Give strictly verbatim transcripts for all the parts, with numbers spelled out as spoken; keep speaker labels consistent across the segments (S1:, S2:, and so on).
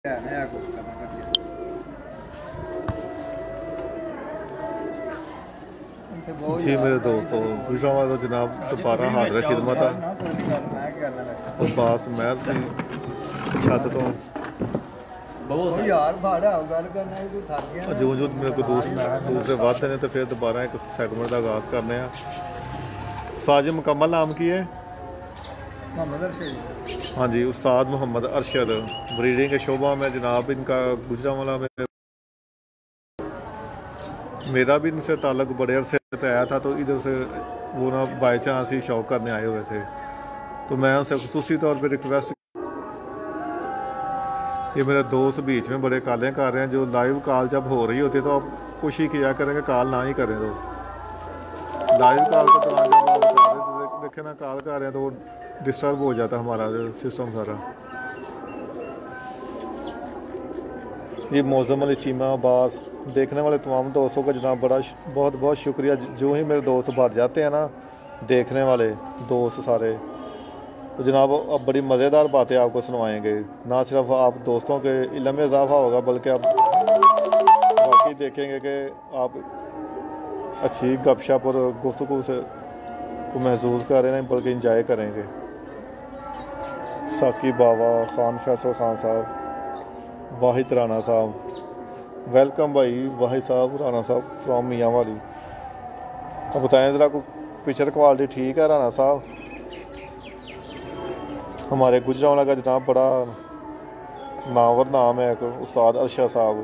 S1: जी मेरे दोस्तों गुजरावाला तो जनाब दोबारा हाजिर खिदमत है अब्बास महर सिंह छत तो जो जो मेरे को दूसरे वादे ने तो फिर दोबारा एक सैगमेंट का आगाज करने हैं। साजिद मुकम्मल नाम की है हाँ जी उस्ताद मोहम्मद अरशद ब्रीडिंग के शोबा में जनाब इनका गुजरावाला में मेरा भी इनसे ताल्लुक बड़े अरसे पे आया था, तो इधर से वो ना बाई चांस ही शौक करने आए हुए थे, तो मैं उनसे खुसूसी तौर पे रिक्वेस्ट। ये मेरे दोस्त बीच में बड़े कालें कर रहे हैं, जो लाइव कॉल जब हो रही होती है तो आप कोशिश किया करेंगे कॉल ना ही करें, तो लाइव कॉल के दौरान जब आप बता रहे तो देखे ना कॉल कर रहे हैं तो वो डिस्टर्ब हो जाता है हमारा सिस्टम सारा। ये मौज़म अली चीमा अब्बास देखने वाले तमाम दोस्तों का जनाब बड़ा बहुत बहुत शुक्रिया। जो ही मेरे दोस्त भर जाते हैं ना देखने वाले दोस्त सारे, तो जनाब अब बड़ी मज़ेदार बातें आपको सुनवाएंगे। ना सिर्फ आप दोस्तों के इल्म में इजाफा होगा बल्कि आप वाकई देखेंगे कि आप अच्छी गपशप और गुफ्तगू से को महसूस कर रहे हैं बल्कि इंजॉय करेंगे। साकी बाबा खान फैसल खान साहब, वाहिद राना साहब, वेलकम भाई वाहिद साहब राना साहब फ्रॉम मियाँ वाली। अब बताएं ज़रा को पिक्चर क्वालिटी ठीक है राना साहब? हमारे गुजरावाला का जनाब बड़ा नावर नाम है एक उस्ताद अरशद साहब,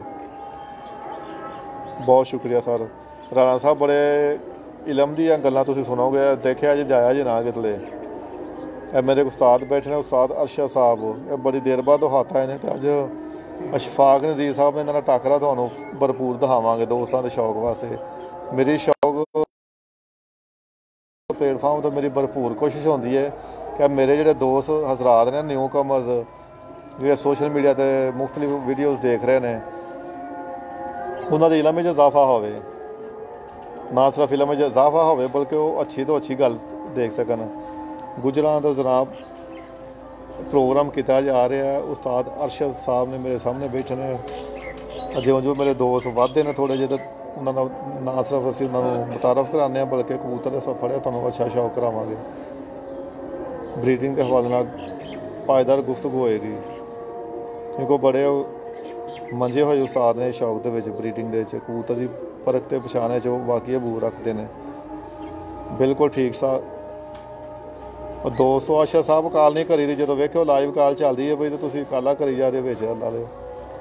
S1: बहुत शुक्रिया सर। राना साहब बड़े इलम दी गल्लां तुसीं सुनोगे, देखिया जी जाया जी ना कितले। मेरे उस्ताद बैठे ने उस्ताद अरशद साहब, बड़ी देर बाद हाथ आए ने, तो अज अशफाक नज़ीर साहब ने टाकरा तुहानूं भरपूर दिखावांगे दोस्तां दे शौक वास्ते। मेरी शौक प्लेटफार्म तो मेरी भरपूर कोशिश होंदी है कि मेरे जिहड़े दोस्त हजरात ने न्यू कमर्स जिहड़े सोशल मीडिया ते मुख्तलिफ वीडियोज़ देख रहे हैं उन्हां दे इलम विच इजाफा होवे, ना सिर्फ इलम विच इजाफा होवे बल्कि वो अच्छी तो अच्छी गल देख सकन। गुजरां तो जनाब प्रोग्राम किया जा रहा है, उस्ताद अरशद साहब ने मेरे सामने बैठे ने, जो जो मेरे दोस्त वादे ने थोड़े जे, तो उन्होंने ना सिर्फ असीं उन्होंने मुतारफ कराने बल्कि कबूतर सब फड़िया तुहानूं अच्छा शौक करावांगे। ब्रीडिंग के हवाले नाल पायदार गुफ्तगू होएगी, क्योंकि बड़े मंजे होए उस्ताद ने शौक दे विच ब्रीडिंग दे विच कबूतर की परख ते पछाने च वाकई अबूर रखते हैं। बिल्कुल ठीक सा दोस्तों अरशद साहब कॉल नहीं करी दी, जो वेखो लाइव कॉल चलती है बई तो तुसीं काला करी जा रहे हो बेच ला रहे हो।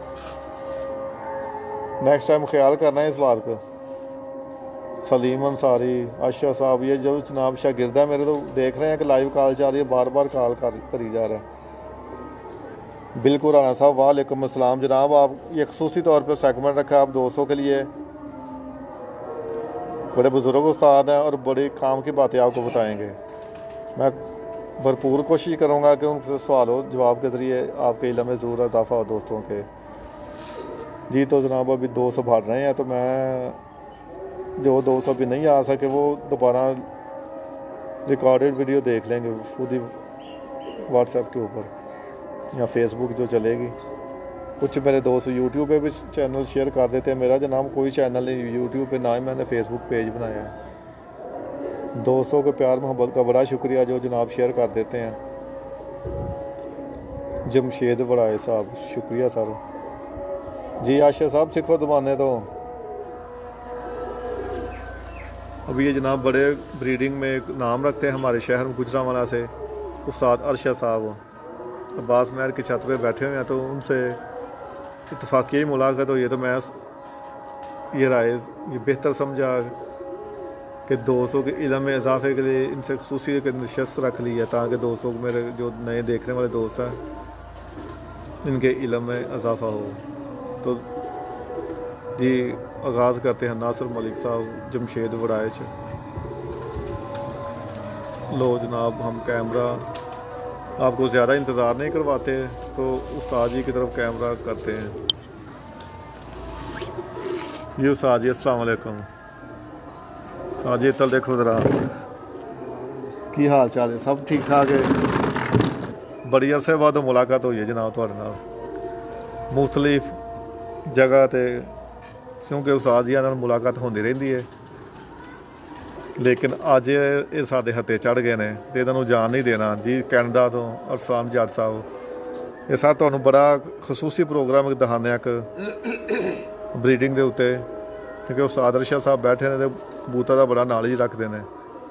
S1: नेक्स्ट टाइम ख्याल करना है इस बात का। सलीम अंसारी अरशद साहब, ये जो जनाब शागिर्द है मेरे, तो देख रहे हैं कि लाइव कॉल चल रही है, बार बार कॉल कर करी जा रहा है। बिल्कुल राना साहब वालेकुम अस्सलाम जनाब, आप ये खसूसी तौर पर सेगमेंट रखा आप दोस्तों के लिए, बड़े बुजुर्ग उस्ताद हैं और बड़ी काम की बातें आपको बताएंगे। मैं भरपूर कोशिश करूँगा कि उनसे सवालों जवाब के ज़रिए आपके इल्म में ज़रूर इजाफा हो दोस्तों के। जी तो जनाब अभी दोस्त बढ़ रहे हैं, तो मैं जो दोस्त अभी नहीं आ सके वो दोबारा रिकॉर्डेड वीडियो देख लेंगे खुद ही व्हाट्सएप के ऊपर या फेसबुक जो चलेगी। कुछ मेरे दोस्त यूट्यूब पे भी चैनल शेयर कर देते हैं, मेरा जनाब कोई चैनल नहीं यूट्यूब पे, ना ही मैंने फेसबुक पेज बनाया है। दोस्तों के प्यार मोहब्बत का बड़ा शुक्रिया जो जनाब शेयर कर देते हैं। जमशेद बड़ाए साहब शुक्रिया सर। जी आशा साहब सिखो दबाने तो अभी ये जनाब बड़े ब्रीडिंग में एक नाम रखते हैं हमारे शहर में गुजरावाला से, उस्ताद अरशद साहब अब्बास महर की छत पे बैठे हुए हैं, तो उनसे इत्तफाक़ी मुलाकात हुई है, तो मैं ये राय ये बेहतर समझा कि दोस्तों के इल्म में इजाफे के लिए इनसे खुसूसी एक नशस्त रख ली है, ताकि दोस्तों को मेरे जो नए देखने वाले दोस्त हैं इनके इल्म में इजाफा हो। तो जी आगाज़ करते हैं नासिर मलिक साहब जमशेद वड़ाइच। लो जनाब हम कैमरा आपको ज़्यादा इंतज़ार नहीं करवाते, तो उस्ताद जी की तरफ कैमरा करते हैं। जी उस्ताद जी अस्सलाम वालेकुम। उस्ताद जी तल देखो ज़रा की हाल चाल है, सब ठीक ठाक है? बड़ी अरसे बाद मुलाकात हुई है जनाब तुहाडे नाल। ਮੁਖਤਲਿਫ ਜਗ੍ਹਾ 'ਤੇ, ਕਿਉਂਕਿ ਉਸਤਾਦ ਜੀ ਨਾਲ ਮੁਲਾਕਾਤ ਹੁੰਦੀ ਰਹਿੰਦੀ ਹੈ। ਲੇਕਿਨ ਅੱਜ ਇਹ ਸਾਡੇ ਹੱਥੇ ਚੜ੍ਹ ਗਏ ਨੇ ਅਤੇ ਇਹਨਾਂ ਨੂੰ ਜਾਣ ਨਹੀਂ ਦੇਣਾ ਜੀ। ਕੈਨੇਡਾ ਤੋਂ ਅਰਸਾਨ ਜੱਟ ਸਾਹਿਬ, ਇਹ ਸਰ ਤੁਹਾਨੂੰ ਬੜਾ ਖਸੂਸੀ ਪ੍ਰੋਗਰਾਮ ਦਿਖਾਉਂਦੇ ਹਾਂ ਇੱਕ ਬਰੀਡਿੰਗ ਦੇ ਉੱਤੇ, ਕਿਉਂਕਿ ਉਸਤਾਦ ਅਰਸ਼ਦ ਸਾਹਿਬ ਬੈਠੇ ਨੇ ਅਤੇ ਕਬੂਤਰ ਦਾ ਬੜਾ ਨੌਲੇਜ ਰੱਖਦੇ ਨੇ।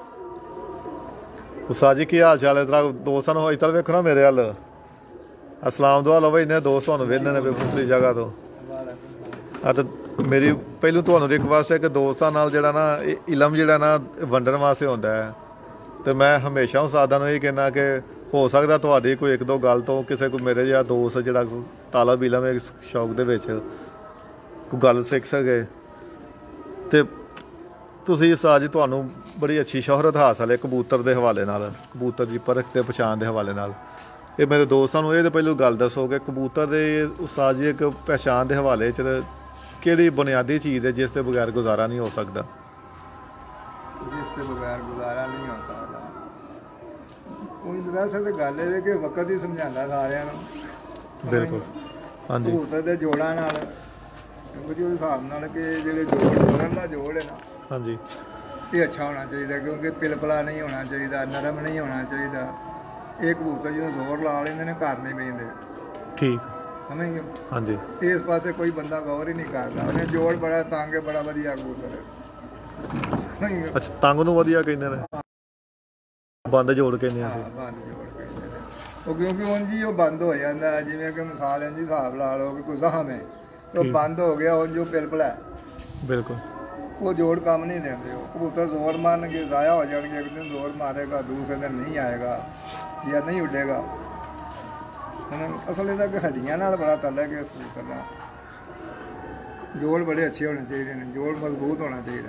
S1: ਉਸਤਾਦ ਜੀ ਕੀ ਹਾਲ ਚਾਲ ਹੈ? ਤੇਰਾ ਦੋਸਤਾਂ ਨੂੰ ਇੱਧਰ ਵੇਖੋ ਨਾ ਮੇਰੇ ਵੱਲ, ਅਸਲਾਮ ਦੁਆ ਲਓ। ਇੰਨੇ ਦੋਸਤ ਤੁਹਾਨੂੰ ਵੇਖਦੇ ਨੇ ਮੁਖਤਲਿਫ ਜਗ੍ਹਾ ਤੋਂ। ਆ ਤਾਂ ਮੇਰੀ ਪਹਿਲੋਂ ਤੁਹਾਨੂੰ ਰਿਕੁਐਸਟ ਹੈ ਕਿ ਦੋਸਤਾਂ ਨਾਲ ਜਿਹੜਾ ਨਾ ਇਹ ਇਲਮ ਜਿਹੜਾ ਨਾ ਵੰਡਣ ਵਾਸਤੇ ਹੁੰਦਾ ਹੈ, ਅਤੇ ਮੈਂ ਹਮੇਸ਼ਾ ਉਸਤਾਦਾਂ ਨੂੰ ਇਹ ਕਹਿੰਦਾ ਕਿ ਹੋ ਸਕਦਾ ਤੁਹਾਡੀ ਕੋਈ ਇੱਕ ਦੋ ਗੱਲ ਤੋਂ ਕਿਸੇ ਕੋਈ ਮੇਰੇ ਜਿਹਾ ਦੋਸਤ ਜਿਹੜਾ ਤਾਲਬ ਇਲਮ ਹੈ ਸ਼ੌਕ ਦੇ ਵਿੱਚ ਕੋਈ ਗੱਲ ਸਿੱਖ ਸਕੇ। ਅਤੇ ਤੁਸੀਂ ਉਸਤਾਦ ਜੀ ਤੁਹਾਨੂੰ ਬੜੀ ਅੱਛੀ ਸ਼ੋਹਰਤ ਹਾਸਲ ਹੈ ਕਬੂਤਰ ਦੇ ਹਵਾਲੇ ਨਾਲ, ਕਬੂਤਰ ਦੀ ਪਰਖ ਅਤੇ ਪਛਾਣ ਦੇ ਹਵਾਲੇ ਨਾਲ। ਇਹ ਮੇਰੇ ਦੋਸਤਾਂ ਨੂੰ ਇਹ ਤਾਂ ਪਹਿਲੋਂ ਗੱਲ ਦੱਸੋ ਕਿ ਕਬੂਤਰ ਦੇ ਉਸਤਾਦ ਜੀ ਇੱਕ ਪਹਿਚਾਣ ਦੇ ਹਵਾਲੇ 'ਚ ਕਿਹੜੀ ਬੁਨਿਆਦੀ ਚੀਜ਼ ਹੈ ਜਿਸ ਦੇ ਬਗੈਰ ਗੁਜ਼ਾਰਾ ਨਹੀਂ ਹੋ ਸਕਦਾ?
S2: ਜਿਸ ਤੋਂ ਬਗੈਰ ਗੁਜ਼ਾਰਾ ਨਹੀਂ ਹੋ ਸਕਦਾ ਉਹ ਵੈਸੇ ਤਾਂ ਗੱਲ ਇਹ ਕਿ ਵਕਤ ਹੀ ਸਮਝਾਉਂਦਾ ਸਾਰਿਆਂ ਨੂੰ।
S1: ਬਿਲਕੁਲ ਹਾਂਜੀ।
S2: ਕਬੂਤਰ ਦੇ ਜੋੜਾਂ ਨਾਲ ਕਿਉਂਕਿ ਉਹਦੇ ਹਿਸਾਬ ਨਾਲ ਕਿ ਜਿਹੜੇ ਜੋੜ ਜੋੜਨ ਦਾ ਜੋੜ ਹੈ ਨਾ,
S1: ਹਾਂਜੀ,
S2: ਇਹ ਅੱਛਾ ਹੋਣਾ ਚਾਹੀਦਾ, ਕਿਉਂਕਿ ਪਿਲਪਲਾ ਨਹੀਂ ਹੋਣਾ ਚਾਹੀਦਾ, ਨਰਮ ਨਹੀਂ ਹੋਣਾ ਚਾਹੀਦਾ। ਇਹ ਕਬੂਤਰ ਜਦੋਂ ਜ਼ੋਰ ਲਾ ਲੈਂਦੇ ਨੇ ਘਰ ਨਹੀਂ ਬਹਿੰਦੇ। ਠੀਕ ਸਮਝ ਗਏ? ਹਾਂਜੀ। ਇਸ ਪਾਸੇ ਕੋਈ ਬੰਦਾ ਗੌਰ ਹੀ ਨਹੀਂ ਕਰਦਾ। ਉਹਨੇ ਜੋੜ ਬੜਾ ਤੰਗ ਹੈ, ਬੜਾ ਵਧੀਆ ਕਬੂਤਰ ਹੈ।
S1: ਅੱਛਾ, ਤੰਗ ਨੂੰ ਵਧੀਆ ਕਹਿੰਦੇ ਨੇ, ਬੰਦ ਜੋੜ ਕਹਿੰਦੇ ਆ।
S2: ਬੰਦ ਜੋੜ ਕਹਿੰਦੇ ਨੇ ਉਹ, ਕਿਉਂਕਿ ਉਂਝ ਹੀ ਉਹ ਬੰਦ ਹੋ ਜਾਂਦਾ। ਜਿਵੇਂ ਕਿ ਮਿਸਾਲ ਇੰਝ ਹਿਸਾਬ ਲਾ ਲਓ ਕਿ ਕੋਈ ਜ਼ਖਮ ਹੈ, ਉਹ ਬੰਦ ਹੋ ਗਿਆ, ਉਂਝ ਉਹ ਪਿਲਪਲਾ। ਬਿਲਕੁਲ ਉਹ ਜੋੜ ਕੰਮ ਨਹੀਂ ਦਿੰਦੇ। ਉਹ ਕਬੂਤਰ ਜ਼ੋਰ ਮਾਰਨਗੇ ਜ਼ਾਇਆ ਹੋ ਜਾਣਗੇ। ਇੱਕ ਦਿਨ ਜ਼ੋਰ ਮਾਰੇਗਾ, ਦੂਸਰੇ ਦਿਨ ਨਹੀਂ ਆਏਗਾ ਜਾਂ ਨਹੀਂ ਉੱਡੇਗਾ। ਹੁਣ ਅਸਲ ਇਹਦਾ ਕਿ ਹੱਡੀਆਂ ਨਾਲ ਬੜਾ ਤਾਲੁਕ ਹੈ ਇਸ ਕਬੂਤਰ ਦਾ। ਜੋੜ ਬੜੇ ਅੱਛੇ ਹੋਣੇ ਚਾਹੀਦੇ ਨੇ, ਜੋੜ ਮਜ਼ਬੂਤ ਹੋਣਾ ਚਾਹੀਦਾ।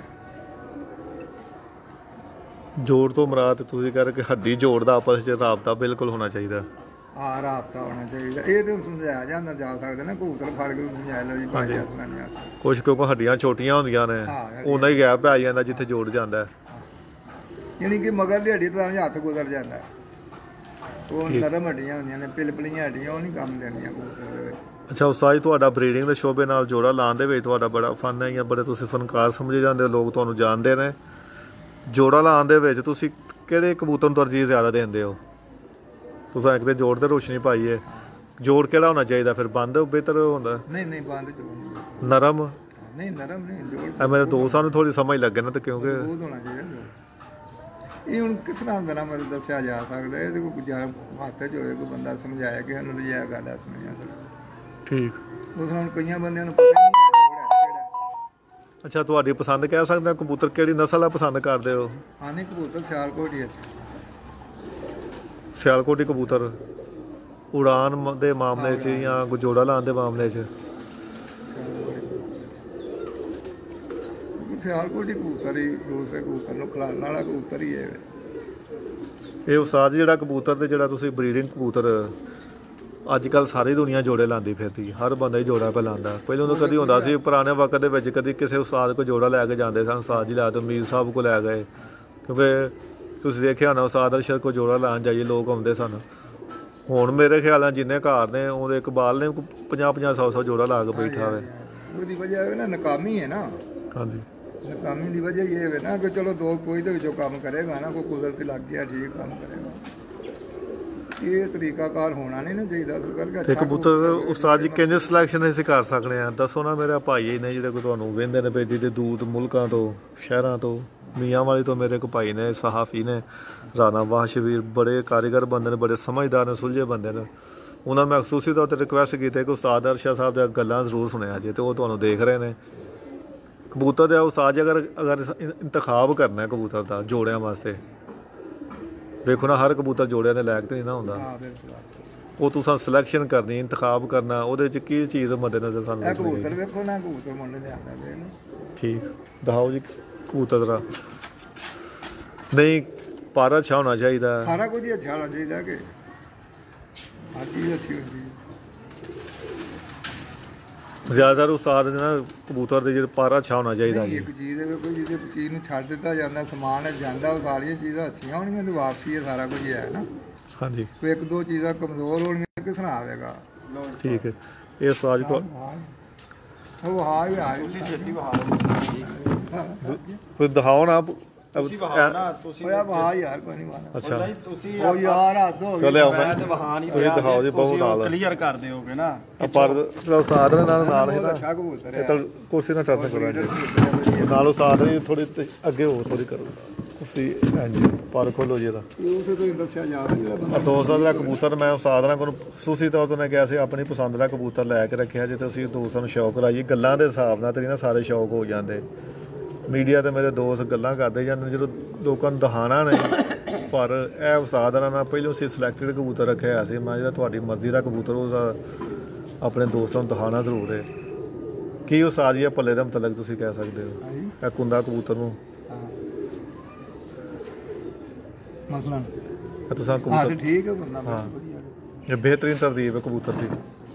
S1: ਜੋੜ ਤੋਂ ਮੁਰਾਦ ਤੁਸੀਂ ਕਹਿ ਰਹੇ ਕਿ ਹੱਡੀ ਜੋੜ ਦਾ ਆਪਸ ਵਿੱਚ ਰਾਬਤਾ ਬਿਲਕੁਲ ਹੋਣਾ ਚਾਹੀਦਾ।
S2: ਹਾਂ, ਰਾਬਤਾ ਹੋਣਾ ਚਾਹੀਦਾ। ਇਹ ਤਾਂ ਸਮਝਾਇਆ ਜਾਂਦਾ ਜਾ ਸਕਦਾ ਨਾ, ਕਬੂਤਰ ਫੜ ਕੇ ਸਮਝਾਇਆ ਲਓ ਜੀ ਭਾਈ ਹੱਥ ਨਾਲ ਨਹੀਂ ਹੱਥ। ਕੁਛ
S1: ਕਿਉਂਕਿ ਹੱਡੀਆਂ ਛੋਟੀਆਂ ਹੁੰਦੀਆਂ ਨੇ, ਉਹਨਾਂ ਹੀ ਗੈਪ ਪੈ ਜਾਂਦਾ ਜਿੱਥੇ ਜੋੜ ਜਾਂਦਾ।
S2: ਯਾਨੀ ਕਿ ਮਗਰਲੀ ਹੱਡੀ ਤੋਂ ਐਵੇਂ ਹੱਥ ਗੁਜ਼ਰ ਜਾਂਦਾ। ਉਹ ਨਰਮ ਹੱਡੀਆਂ ਹੁੰਦੀਆਂ ਨੇ, ਪਿਲਪਲੀਆਂ ਹੱਡੀਆਂ, ਉਹ ਨਹੀਂ ਕੰਮ ਦਿੰਦੀਆਂ ਕਬੂਤਰ ਦੇ ਵਿੱਚ।
S1: ਅੱਛਾ ਉਸਤਾਦ ਜੀ, ਤੁਹਾਡਾ ਬਰੀਡਿੰਗ ਦੇ ਸ਼ੋਬੇ ਨਾਲ ਜੋੜਾ ਲਾਉਣ ਦੇ ਵਿੱਚ ਤੁਹਾਡਾ ਬੜਾ ਫਨ ਹੈ ਜਾਂ ਬੜੇ ਤੁਸੀਂ ਫਨਕਾਰ ਸਮਝੇ ਜਾਂਦੇ ਹੋ, ਲੋਕ ਤੁਹਾਨੂੰ ਜਾਣਦੇ ਨੇ। ਜੋੜਾ ਲਾਉਣ ਦੇ ਵਿੱਚ ਤੁਸੀਂ ਕਿਹੜੇ ਕਬੂਤਰ ਨੂੰ ਤਰਜੀਹ ਜ਼ਿਆਦਾ ਦਿੰਦੇ ਹੋ? ਤੁਸੀਂ ਇੱਕ ਦੇ ਜੋੜ ਤੇ ਰੋਸ਼ਨੀ ਪਾਈ ਹੈ, ਜੋੜ ਕਿਹੜਾ ਹੋਣਾ ਚਾਹੀਦਾ ਫਿਰ? ਬੰਦ ਬਿਹਤਰ ਹੁੰਦਾ?
S2: ਨਹੀਂ ਨਹੀਂ, ਬੰਦ ਜੋੜ।
S1: ਨਰਮ?
S2: ਨਹੀਂ, ਨਰਮ ਨਹੀਂ, ਜੋੜ।
S1: ਮੇਰੇ ਦੋਸਤਾਂ ਨੂੰ ਥੋੜੀ ਸਮਝ ਲੱਗੇ ਨਾ, ਤੇ ਕਿਉਂਕਿ
S2: ਹੋਣਾ ਚਾਹੀਦਾ ਜੋੜ। ਇਹ ਹੁਣ ਕਿਸ ਤਰ੍ਹਾਂ ਦਾ ਨਾ ਮੈਨੂੰ ਦੱਸਿਆ ਜਾ ਸਕਦਾ। ਇਹਦੇ ਕੋਈ ਜ਼ਿਆਦਾ ਹੱਥ 'ਚ ਹੋਵੇ, ਕੋਈ ਬੰਦਾ ਸਮਝਾਇਆ ਕਿ ਸਾਨੂੰ ਲਿਆ ਗੱਲ ਹੈ ਸਮਝਿਆ। ਠੀਕ। ਉਸ ਹੁਣ ਕਈਆਂ ਬੰਦਿਆਂ ਨੂੰ ਪਤਾ ਹੀ ਨਹੀਂ ਜੋੜ ਹੈ ਕਿਹੜਾ।
S1: ਅੱਛਾ, ਤੁਹਾਡੀ ਪਸੰਦ ਕਹਿ ਸਕਦੇ ਹਾਂ ਕਬੂਤਰ ਕਿਹੜੀ ਨਸਲ ਆ ਪਸੰਦ ਕਰਦੇ ਹੋ?
S2: ਹਾਂ ਨਹੀਂ, ਕਬੂਤਰ ਸਿਆਲਕੋਟ ਹੀ ਅੱਛਾ।
S1: ਸਿਆਲਕੋਟੀ ਕਬੂਤਰ ਉਡਾਨ ਦੇ ਮਾਮਲੇ 'ਚ ਜਾਂ ਜੋੜਾ ਲਾਉਣ ਦੇ ਮਾਮਲੇ 'ਚ?
S2: ਸਿਆਲਕੋਟੀ ਕਬੂਤਰ ਹੀ ਦੂਸਰੇ ਕਬੂਤਰ ਨੂੰ ਖਿਲਾਉਣ ਵਾਲਾ ਕਬੂਤਰ ਹੀ ਹੈ
S1: ਇਹ। ਉਸਤਾਦ ਜਿਹੜਾ ਕਬੂਤਰ ਤੇ ਜਿਹੜਾ ਤੁਸੀਂ ਬਰੀਡਿੰਗ ਕਬੂਤਰ ਅੱਜ ਕੱਲ੍ਹ ਸਾਰੀ ਦੁਨੀਆ ਜੋੜੇ ਲਾਉਂਦੀ ਫਿਰਦੀ, ਹਰ ਬੰਦਾ ਹੀ ਜੋੜਾ ਪਾ ਲਾਉਂਦਾ। ਪਹਿਲਾਂ ਤਾਂ ਕਦੀ ਹੁੰਦਾ ਸੀ ਪੁਰਾਣੇ ਵਕਤ ਦੇ ਵਿੱਚ, ਕਦੀ ਕਿਸੇ ਉਸਤਾਦ ਕੋਲ ਜੋੜਾ ਲੈ ਕੇ ਜਾਂਦੇ ਸਨ, ਉਸਤਾਦ ਜੀ ਲੈ ਕੇ ਮੀਰ ਸਾਹਿਬ ਕੋਲ ਲੈ ਗਏ, ਕਿਉਂਕਿ ਤੁਸੀਂ ਦੇਖਿਆ ਨਾ ਉਸਤਾਦ ਅਰਸ਼ਦ ਕੋਲ ਜੋੜਾ ਲਾਉਣ ਜਾਈਏ ਲੋਕ ਆਉਂਦੇ ਸਨ। ਹੁਣ ਮੇਰੇ ਖਿਆਲ ਨਾਲ ਜਿੰਨੇ ਘਰ ਨੇ ਉਹਦੇ ਇਕਬਾਲ ਨੇ ਪੰਜਾਹ ਪੰਜਾਹ ਸੌ ਸੌ ਜੋੜਾ ਲਾ ਕੇ ਬੈਠਾ ਹੋਵੇ।
S2: ਉਹਦੀ ਵਜ੍ਹਾ ਇਹ ਨਾ ਨਕਾਮੀ ਹੈ ਨਾ। ਹਾਂਜੀ, ਨਕਾਮੀ ਦੀ ਵਜ੍ਹਾ ਇਹ ਹੈ ਨਾ ਕਿ ਚਲੋ ਦੋ ਕੋਈ ਦੇ ਵਿੱਚੋਂ ਕੰਮ ਕਰੇਗਾ ਨਾ, ਕੋਈ ਕੁਦਰਤੀ ਲੱਗ ਗਿਆ ਠੀਕ ਕੰਮ ਕਰੇਗਾ। ਇਹ ਤਰੀਕਾਕਾਰ ਹੋਣਾ ਨਹੀਂ ਨਾ ਚਾਹੀਦਾ।
S1: ਇੱਕ ਕਬੂਤਰ ਉਸਤਾਦ ਜੀ ਕਹਿੰਦੇ ਸਿਲੈਕਸ਼ਨ ਅਸੀਂ ਕਰ ਸਕਦੇ ਹਾਂ, ਦੱਸੋ ਨਾ। ਮੇਰਾ ਭਾਈ ਨੇ ਜਿਹੜੇ ਕੋਈ ਤੁਹਾਨੂੰ ਵਹਿੰਦੇ ਨੇ ਬੇਟੀ ਦੇ ਦੂਤ ਮੁਲਕਾਂ ਤੋਂ, ਸ਼ਹਿਰਾਂ ਤੋਂ, ਮੀਆਂ ਵਾਲੀ ਤੋਂ ਮੇਰੇ ਕੋ ਭਾਈ ਨੇ, ਸਹਾਫੀ ਨੇ, ਰਾਣਾ ਵਾਸ਼ਵੀਰ, ਬੜੇ ਕਾਰੀਗਰ ਬੰਦੇ ਨੇ, ਬੜੇ ਸਮਝਦਾਰ ਨੇ, ਸੁਲਝੇ ਬੰਦੇ ਨੇ। ਉਹਨਾਂ ਮੈਂ ਖਸੂਸੀ ਤੌਰ 'ਤੇ ਰਿਕੁਐਸਟ ਕੀਤੀ ਕਿ ਉਸਤਾਦ ਅਰਸ਼ਦ ਸਾਹਿਬ ਦੀਆਂ ਗੱਲਾਂ ਜ਼ਰੂਰ ਸੁਣਿਆ ਜੇ, ਅਤੇ ਉਹ ਤੁਹਾਨੂੰ ਦੇਖ ਰਹੇ ਨੇ। ਕਬੂਤਰ ਦਾ ਉਸਤਾਦ ਜੀ ਅਗਰ ਅਗਰ ਇੰਤਖਾਬ ਕਰਨਾ ਕਬੂਤਰ ਦਾ ਜੋੜਿਆਂ ਵਾਸਤੇ, ਵੇਖੋ ਨਾ ਹਰ ਕਬੂਤਰ ਜੋੜਿਆਂ ਦੇ ਲਾਇਕ ਤਾਂ ਨਹੀਂ ਨਾ ਹੁੰਦਾ। ਉਹ ਤੁਸੀਂ ਸਿਲੈਕਸ਼ਨ ਕਰਨੀ, ਇੰਤਖਾਬ ਕਰਨਾ, ਉਹਦੇ ਵਿੱਚ ਕੀ ਚੀਜ਼ ਮੱਦੇਨਜ਼ਰ ਸਾਨੂੰ?
S2: ਕਬੂਤਰ ਵੇਖੋ ਨਾ, ਕਬੂਤਰ ਮੁੱਲ ਲਿਆਂਦਾ ਇਹਨੂੰ। ਠੀਕ,
S1: ਦਿਖਾਓ ਜੀ ਕਬੂਤਰ ਦਾ। ਨਹੀਂ, ਪਾਰਾ ਅੱਛਾ ਹੋਣਾ ਚਾਹੀਦਾ,
S2: ਸਾਰਾ ਕੁਝ ਹੀ ਅੱਛਾ ਹੋਣਾ ਚਾਹੀਦਾ ਕਿ ਹਰ ਚੀਜ਼ ਅੱਛੀ ਹੁੰਦੀ ਹੈ।
S1: ਜ਼ਿਆਦਾਤਰ ਉਸਤਾਦ ਦੇ ਨਾ ਕਬੂਤਰ ਦੇ ਜਿਹੜੇ ਪਾਰਾ ਅੱਛਾ ਹੋਣਾ ਚਾਹੀਦਾ।
S2: ਇੱਕ ਚੀਜ਼ ਹੈ ਕੋਈ ਜਿਹਦੇ ਚੀਜ਼ ਨੂੰ ਛੱਡ ਦਿੱਤਾ ਜਾਂਦਾ, ਸਮਾਨ ਜਾਂਦਾ, ਉਹ ਸਾਰੀਆਂ ਚੀਜ਼ਾਂ ਅੱਛੀਆਂ ਹੋਣਗੀਆਂ ਤੇ ਵਾਪਸੀ ਹੈ, ਸਾਰਾ ਕੁਝ ਹੈ ਨਾ। ਹਾਂਜੀ, ਕੋਈ ਇੱਕ ਦੋ ਚੀਜ਼ਾਂ ਕਮਜ਼ੋਰ ਹੋਣਗੀਆਂ ਕਿਸ ਤਰ੍ਹਾਂ ਆਵੇਗਾ? ਠੀਕ ਹੈ।
S1: ਇਹ ਸਾਜ ਤੋਂ
S2: ਉਹ ਹਾਂ ਹੀ ਆ
S3: ਤੁਸੀਂ ਛੇਤੀ ਵਹਾ ਲਓ
S1: ਤੁਸੀਂ ਦਿਖਾਓ ਨਾ
S3: ਤੁਸੀਂ ਵਹਾ ਨਾ ਤੁਸੀਂ
S2: ਹੋਇਆ ਵਹਾ ਯਾਰ ਕੋਈ ਨਹੀਂ ਵਾਲਾ
S1: ਅੱਛਾ
S3: ਤੁਸੀਂ
S2: ਉਹ ਯਾਰ ਹੱਦ ਹੋ ਗਈ
S1: ਚਲੇ ਆਓ
S3: ਮੈਂ ਤੇ ਵਹਾ ਨਹੀਂ
S1: ਤੁਸੀਂ ਦਿਖਾਓ ਜੀ ਬਹੁਤ ਨਾਲ
S3: ਕਲੀਅਰ ਕਰ ਦਿਓਗੇ ਨਾ
S1: ਪਰ ਉਸਤਾਦ ਦੇ ਨਾਲ ਨਾਲ ਹੈ ਨਾ
S2: ਅੱਛਾ ਕਬੂਤਰ
S1: ਇਹ
S2: ਹੈ
S1: ਤਾਂ ਕੁਰਸੀ ਨਾਲ ਟਰਨ ਕਰੋ ਜੀ ਨਾਲ ਉਸਤਾਦ ਦੀ ਥੋੜੀ ਅੱਗੇ ਹੋ ਥੋੜੀ ਕਰੋ ਕੁਰਸੀ ਇੰਜ ਪਰ ਖੋਲੋ ਜੀ ਇਹਦਾ
S2: ਉਸੇ ਤੋਂ ਹੀ ਦੱਸਿਆ ਜਾ ਰਿਹਾ ਜਿਹੜਾ ਬੰਦਾ
S1: ਆ ਦੋਸਤਾਂ ਦਾ ਕਬੂਤਰ ਮੈਂ ਉਸਤਾਦ ਨਾਲ ਕੋਲ ਖੁਸ਼ੂਸੀ ਤੌਰ ਤੇ ਮੈਂ ਕਿਹਾ ਸੀ ਆਪਣੀ ਪਸੰਦ ਦਾ ਕਬੂਤਰ ਲੈ ਕੇ ਰੱਖਿਆ ਜੇ ਤੁਸੀਂ ਦੋਸਤਾਂ ਨੂੰ ਸ਼ੌਕ ਲਾਈਏ ਗੱਲਾਂ ਦੇ ਹਿਸਾਬ ਨਾਲ ਤੇ ਨਾ ਸਾਰੇ ਸ਼ੌਕ ਹੋ ਜਾਂਦੇ ਮੀਡੀਆ ਤੇ ਮੇਰੇ ਦੋਸਤ ਗੱਲਾਂ ਕਰਦੇ ਜਾਂਦੇ ਜਦੋਂ ਲੋਕਾਂ ਨੂੰ ਦਿਖਾਣਾ ਨਹੀਂ ਪਰ ਇਹ ਉਸਤਾਦ ਨਾਲ ਮੈਂ ਪਹਿਲਾਂ ਸੀ ਸਿਲੈਕਟਡ ਕਬੂਤਰ ਰੱਖਿਆ ਹੋਇਆ ਸੀ ਮੈਂ ਜਿਹੜਾ ਤੁਹਾਡੀ ਮਰਜ਼ੀ ਦਾ ਕਬੂਤਰ ਉਹਦਾ ਆਪਣੇ ਦੋਸਤਾਂ ਨੂੰ ਦਿਖਾਣਾ ਜ਼ਰੂਰ ਹੈ ਕੀ ਉਸਤਾਦ ਜੀ ਪੱਲੇ ਦਾ ਮਤਲਬ ਤੁਸੀਂ ਕਹਿ ਸਕਦੇ ਹੋ ਇਹ ਕੁੰਦਾ ਕਬੂਤਰ ਨੂੰ
S2: ਮਸਲਾ
S1: ਇਹ ਤੁਸੀਂ
S2: ਹਾਂ
S1: ਕਬੂਤਰ
S2: ਤੇ ਠੀਕ ਹੈ ਬੰਦਾ
S1: ਹਾਂ।
S2: ਵਧੀਆ
S1: ਇਹ ਬਿਹਤਰੀਨ ਤਰਤੀਬ ਹੈ ਕਬੂਤਰ ਦੀ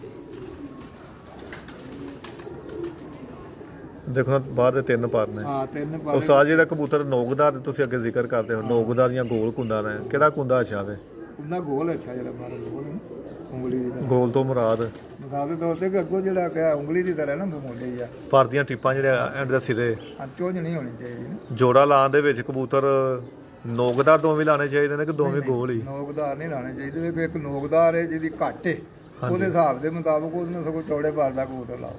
S1: ਦੇਖੋ ਨਾ ਬਾਹਰ ਦੇ ਤਿੰਨ ਪਰ ਨੇ
S2: ਹਾਂ ਤਿੰਨ
S1: ਉਹ
S2: ਪਾਲੇ
S1: ਸਾਜ ਜਿਹੜਾ ਕਬੂਤਰ ਨੋਕਦਾਰ ਤੁਸੀਂ ਅੱਗੇ ਜ਼ਿਕਰ ਕਰਦੇ ਹੋ ਨੋਕਦਾਰ ਜਾਂ ਗੋਲ ਕੁੰਦਾ ਨੇ ਕਿਹੜਾ ਕੁੰਦਾ ਅੱਛਾ ਵੇ
S2: ਉਹਨਾਂ ਗੋਲ ਅੱਛਾ ਜਿਹੜਾ ਬਾਹਰ ਗੋਲ ਹੈ ਨਾ, ਉਂਗਲੀ ਦੀ ਤਰ੍ਹਾਂ
S1: ਗੋਲ ਤੋਂ ਮੁਰਾਦ
S2: ਮਿਸਾਲ ਦੇ ਤੌਰ ਤੇ ਕਿ ਅੱਗੋਂ ਜਿਹੜਾ ਕਿ ਉਂਗਲੀ ਦੀ ਤਰ੍ਹਾਂ ਨਾ ਮੋਢੇ ਹੀ ਆ
S1: ਪਰ ਦੀਆਂ ਟਿੱਪਾਂ ਜਿਹੜੇ ਐਂਡ ਦੇ ਸਿਰੇ
S2: ਅੰਚੋਂ ਨਹੀਂ ਹੋਣੀ ਚਾਹੀਦੀ ਨਾ
S1: ਜੋੜਾ ਲਾਉਣ ਦੇ ਵਿੱਚ ਕਬੂਤਰ ਨੋਕਦਾਰ ਦੋਵੇਂ ਲਾਣੇ ਚਾਹੀਦੇ ਨੇ ਕਿ ਦੋਵੇਂ ਗੋਲ ਹੀ
S2: ਨੋਕਦਾਰ ਨਹੀਂ ਲਾਣੇ ਚਾਹੀਦੇ ਵੀ ਇੱਕ ਨੋਕਦਾਰ ਹੈ ਜਿਹਦੀ ਘੱਟ ਹੈ ਉਹਦੇ ਹਿਸਾਬ ਦੇ ਮੁਤਾਬਕ ਉਹਨੂੰ ਸਗੋਂ ਚੌੜੇ ਪਰ ਦਾ ਕਬੂਤਰ ਲਾਓ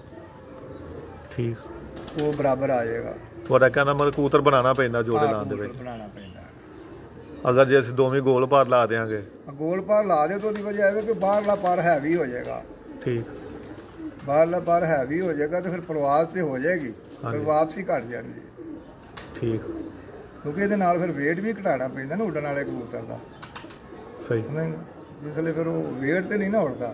S1: ਠੀਕ
S2: ਉਹ ਬਰਾਬਰ ਆ ਜਾਏਗਾ
S1: ਤੁਹਾਡਾ ਕਹਿੰਦਾ ਮਤਲਬ ਕਬੂਤਰ ਬਣਾਉਣਾ ਪੈਂਦਾ ਜੋੜੇ ਲਾਉਣ ਦੇ ਵਿੱਚ
S2: ਬਣਾਉਣਾ ਪੈਂਦਾ
S1: ਅਗਰ ਜੇ ਅਸੀਂ ਦੋਵੇਂ ਗੋਲ ਪਰ ਲਾ ਦੇਾਂਗੇ
S2: ਗੋਲ ਪਰ ਲਾ ਦੇ ਤਾਂ ਉਹਦੀ ਵਜ੍ਹਾ ਇਹ ਹੈ ਕਿ ਬਾਹਰਲਾ ਪਰ ਹੈਵੀ ਹੋ ਜਾਏਗਾ
S1: ਠੀਕ
S2: ਬਾਹਰਲਾ ਪਰ ਹੈਵੀ ਹੋ ਜਾਏਗਾ ਤੇ ਫਿਰ ਪ੍ਰਵਾਸ ਤੇ ਹੋ ਜਾਏਗੀ ਫਿਰ ਵਾਪਸੀ ਘਟ ਜਾਂਦੀ ਹੈ
S1: ਠੀਕ
S2: ਕਿਉਂਕਿ ਇਹਦੇ ਨਾਲ ਫਿਰ weight ਵੀ ਘਟਾਉਣਾ ਪੈਂਦਾ ਨਾ ਉੱਡਣ ਵਾਲੇ ਕਬੂਤਰ ਦਾ
S1: ਸਹੀ
S2: ਨਹੀਂ ਜਿਸ ਲਈ ਫਿਰ ਉਹ weight ਤੇ ਨਹੀਂ ਨਾ ਉੱਡਦਾ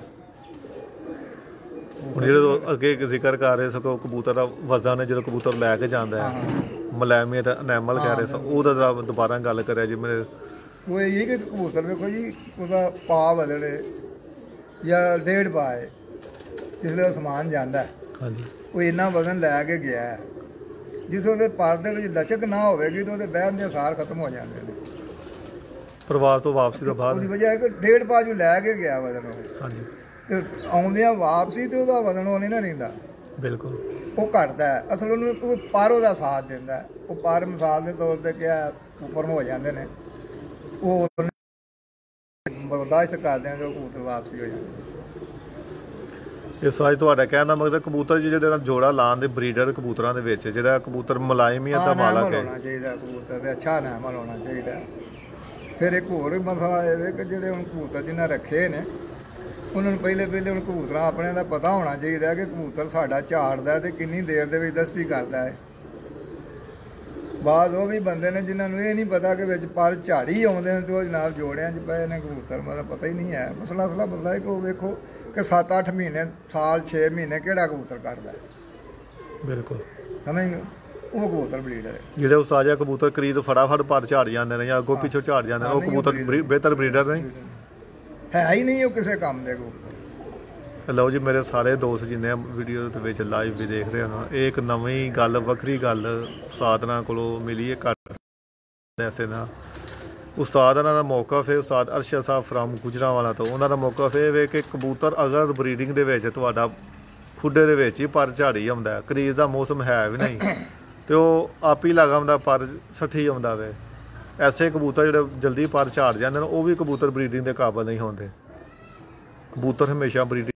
S1: ਹੁਣ ਜਿਹੜੇ ਅੱਗੇ ਜ਼ਿਕਰ ਕਰ ਰਹੇ ਸੋ ਕਬੂਤਰ ਦਾ ਵਜ਼ਨ ਹੈ ਜਦੋਂ ਕਬੂਤਰ ਲੈ ਕੇ ਜਾਂਦਾ ਹੈ ਮਲੈਮੀਅਤ ਐਨੈਮਲ ਕਹਿ ਰਹੇ ਸੋ ਉਹਦਾ ਜਰਾ ਦੁਬਾਰਾ ਗੱਲ ਕਰਿਆ ਜੀ ਮੇਰੇ
S2: ਉਹ ਇਹ ਕਿ ਕਬੂਤਰ ਵੇਖੋ ਜੀ ਉਹਦਾ ਪਾ ਬਦਲੇ ਜਾਂ ਡੇਢ ਪਾ ਹੈ ਜਿਸ ਲਈ ਸਮਾਨ ਜਾਂਦਾ
S1: ਹਾਂਜੀ
S2: ਉਹ ਇੰਨਾ ਵਜ਼ਨ ਲੈ ਕੇ ਗਿਆ ਹੈ ਜਿਸ ਉਹਦੇ ਪਰ ਦੇ ਵਿੱਚ ਲਚਕ ਨਾ ਹੋਵੇਗੀ ਤਾਂ ਉਹਦੇ ਬਹਿਣ ਦੇ ਅਸਾਰ ਖਤਮ ਹੋ ਜਾਂਦੇ ਨੇ
S1: ਪ੍ਰਵਾਸ ਤੋਂ ਵਾਪਸੀ ਤੋਂ ਬਾਅਦ
S2: ਉਹਦੀ ਵਜ੍ਹਾ ਹੈ ਕਿ ਡੇਢ ਪਾ ਜੋ ਲੈ ਕੇ ਗਿਆ ਵਜ਼ਨ ਉਹ
S1: ਹਾਂਜੀ
S2: ਤੇ ਆਉਂਦਿਆਂ ਵਾਪਸੀ ਤੇ ਉਹਦਾ ਵਜ਼ਨ ਉਹ ਨਹੀਂ ਨਾ ਰਹਿੰਦਾ
S1: ਬਿਲਕੁਲ
S2: ਉਹ ਘਟਦਾ ਹੈ ਅਸਲ ਉਹਨੂੰ ਉਹ ਪਰ ਉਹਦਾ ਸਾਥ ਦਿੰਦਾ ਹੈ। ਉਹ ਪਰ ਮਿਸਾਲ ਦੇ ਤੌਰ ਤੇ ਕਿਹਾ ਉੱਪਰ ਨੂੰ ਹੋ ਜਾਂਦੇ ਨੇ ਉਹ ਬਰਦਾਸ਼ਤ ਕਰਦੇ ਨੇ ਉਹ ਕਬੂਤਰ ਵਾਪਸੀ ਹੋ ਜਾਂਦੇ
S1: ਇਹ ਸਾਜ ਤੁਹਾਡਾ ਕਹਿਣ ਦਾ ਮਕਸਦ ਕਬੂਤਰ ਜੀ ਜਿਹੜੇ ਨਾਲ ਜੋੜਾ ਲਾਉਣ ਦੇ ਬਰੀਡਰ ਕਬੂਤਰਾਂ ਦੇ ਵਿੱਚ ਜਿਹੜਾ ਕਬੂਤਰ ਮੁਲਾਇਮੀਅਤ ਦਾ ਮਾਲਕ ਹੈ
S2: ਹੋਣਾ ਚਾਹੀਦਾ ਕਬੂਤਰ ਤੇ ਅੱਛਾ ਨਾਮਲ ਹੋਣਾ ਚਾਹੀਦਾ। ਫਿਰ ਇੱਕ ਹੋਰ ਮਸਲਾ ਇਹ ਹੈ ਕਿ ਜਿਹੜੇ ਹੁਣ ਕਬੂਤਰ ਜਿਨ੍ਹਾਂ ਰੱਖੇ ਨੇ ਉਹਨਾਂ ਨੂੰ ਪਹਿਲੇ ਪਹਿਲੇ ਹੁਣ ਕਬੂਤਰਾਂ ਆਪਣਿਆਂ ਦਾ ਪਤਾ ਹੋਣਾ ਚਾਹੀਦਾ ਕਿ ਕਬੂਤਰ ਸਾਡਾ ਝਾੜਦਾ ਤੇ ਕਿੰਨੀ ਦੇਰ ਦੇ ਵਿੱਚ ਦਸਤੀ ਕਰਦਾ ਹੈ। ਬਾਅਦ ਉਹ ਵੀ ਬੰਦੇ ਨੇ ਜਿਨ੍ਹਾਂ ਨੂੰ ਇਹ ਨਹੀਂ ਪਤਾ ਕਿ ਵਿੱਚ ਪਰ ਝਾੜੀ ਆਉਂਦੇ ਨੇ ਤੇ ਉਹ ਜਨਾਬ ਜੋੜਿਆਂ 'ਚ ਪਏ ਨੇ ਕਬੂਤਰ ਮਤਲਬ ਪਤਾ ਹੀ ਨਹੀਂ ਹੈ। ਮਸਲਾ ਅਸਲਾ ਮਸਲਾ ਹੈ ਕਿ ਉਹ ਵੇਖੋ ਕਿ ਸੱਤ ਅੱਠ ਮਹੀਨੇ ਸਾਲ ਛੇ ਮਹੀਨੇ ਕਿਹੜਾ ਕਬੂਤਰ ਕੱਢਦਾ
S1: ਬਿਲਕੁਲ
S2: ਸਮਝ ਗਏ ਉਹ ਕਬੂਤਰ ਬਰੀਡਰ ਹੈ।
S1: ਜਿਹੜੇ ਉਹ ਸਾਜਾ ਕਬੂਤਰ ਕਰੀਜ਼ ਫਟਾਫਟ ਪਰ ਝਾੜ ਜਾਂਦੇ ਨੇ ਜਾਂ ਅੱਗੋਂ ਪਿੱਛੋਂ ਝਾੜ ਜਾਂਦੇ ਨੇ ਉਹ ਕਬੂਤਰ ਬਿਹਤਰ ਬਰੀਡਰ ਨਹੀਂ
S2: ਹੈ ਹੀ ਨਹੀਂ ਉਹ ਕਿਸੇ ਕੰਮ ਦੇ ਕਬੂਤਰ।
S1: ਲਓ ਜੀ ਮੇਰੇ ਸਾਰੇ ਦੋਸਤ ਜਿੰਨੇ ਵੀਡੀਓ ਦੇ ਵਿੱਚ ਲਾਈਵ ਵੀ ਦੇਖ ਰਹੇ ਹੋ ਇਹ ਇੱਕ ਨਵੀਂ ਗੱਲ ਵੱਖਰੀ ਗੱਲ ਉਸਤਾਦਾਂ ਕੋਲੋਂ ਮਿਲੀ ਹੈ ਘੱਟ ਐਸੇ ਨਾਲ ਉਸਤਾਦ ਉਹਨਾਂ ਦਾ ਮੌਕਾ ਫਿਰ ਉਸਤਾਦ ਅਰਸ਼ਦ ਸਾਹਿਬ ਫਰਮ ਗੁਜਰਾਂਵਾਲਾ ਤੋਂ ਉਹਨਾਂ ਦਾ ਮੌਕਾ ਫਿਰ ਵੇ ਕਿ ਕਬੂਤਰ ਅਗਰ ਬਰੀਡਿੰਗ ਦੇ ਵਿੱਚ ਤੁਹਾਡਾ ਖੁੱਡੇ ਦੇ ਵਿੱਚ ਹੀ ਪਰ ਝਾੜੀ ਆਉਂਦਾ ਕਰੀਜ਼ ਦਾ ਮੌਸਮ ਹੈ ਵੀ ਨਹੀਂ ਤੇ ਉਹ ਆਪ ਹੀ ਲਗਾਉਂਦਾ ਪਰ ਸੱਠੀ ਆਉਂਦਾ ਵੇ ਐਸੇ ਕਬੂਤਰ ਜਿਹੜੇ ਜਲਦੀ ਪਰ ਝਾੜ ਜਾਂਦੇ ਨੇ ਉਹ ਵੀ ਕਬੂਤਰ ਬਰੀਡਿੰਗ ਦੇ ਕਾਬਲ ਨਹੀਂ ਹੁੰਦੇ। ਕਬੂਤਰ ਹਮੇਸ਼ਾ ਬਰੀਡਿੰਗ